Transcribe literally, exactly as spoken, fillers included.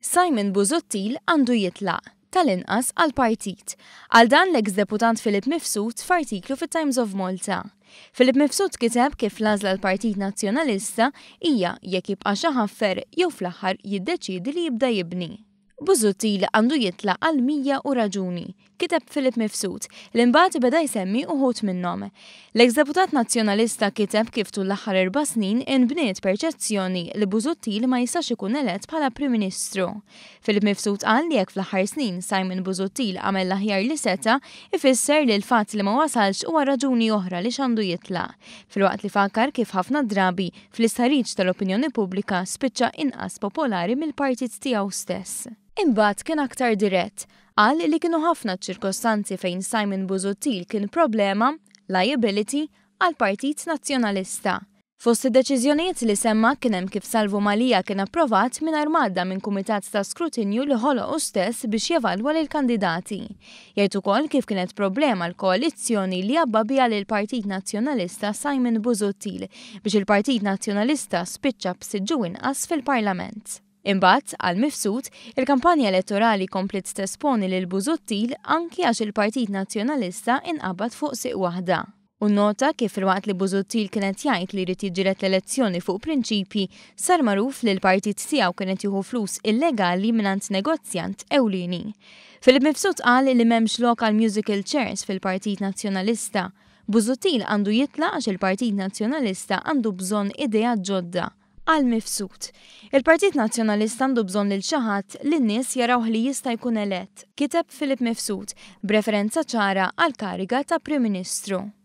Simon Busuttil għandu jitlaq tal-inqas għal-partit. Għal dan l-eks deputant Filip Mifsud f'artiklu fit-Times of Malta. Filip Mifsud kiteb kif l-għażla l-Partit Nazzjonalista hija jekk jibqa' xi ħaffer jew fl-aħħar jiddeċiedi li jibda jibni. Busuttil għandu jitlaq għal mija u raġuni, kiteb Filip Mifsud, li mbagħad beda jsemmi uħud minnhom. L-eks-deputat nazzjonalista kiteb kif tul l-aħħar erba' snin inbniet perċezzjoni li Busuttil ma jistax ikun elett bħala Prim Ministru. Filip Mifsud qal li jekk fl-aħħar snin Simon Busuttil għamel l-aħjar li seta, ifisser li l-fatt li ma wasalx huwa raġuni oħra li x'għandu jitlaq. Filwaqt li fakkar kif ħafna drabi fl-istħarriġ tal-opinjoni pubblika spiċċa inqas popolari mill-partit tiegħu stess. Imbagħad kien aktar dirett, qal li kienu ħafna ċirkostanzi fejn Simon Busuttil kien problema, liability, għal Partit Nazzjonalista. Fost id-deċiżjonijiet li semma kien hemm kif Salvo Malija kien approvat mingħajr madda minn kumitat ta' skrutinju li ħoloqu stess biex jevalwa lil kandidati. Jgħid ukoll kif kienet problema l-koalizzjoni li jabba biha lil Partit Nazzjonalista Simon Busuttil biex il-Partit Nazzjonalista spiċċa b'siġġu inqas fil-Parlament. Imbagħad għal Mifsud, il-kampanja elettorali komplet tesponi lil Busuttil anki għax il-Partit Nazzjonalista inqabad fuq siq waħda. U nota kif filwaqt li Busuttil kienet jgħid li jrid jiġġieled l-elezzjoni fuq prinċipji sar magħruf li l-partit tiegħu kienet jieħu flus illegali mingħand negozjant ewlieni. Filip Mifsud qal li m'hemmx local musical chairs fil-Partit Nazzjonalista. Busuttil għandu jitlaq għax il-Partit Nazzjonalista għandu bżonn idea ġodda. Għal Mifsud. Il-Partit Nazzjonalista għandu bżonn lil xi ħadd li n-nies jarawh li jista' jkun elett, kiteb Filip Mifsud, b'referenza ċara għal kariga ta' Prim Ministru.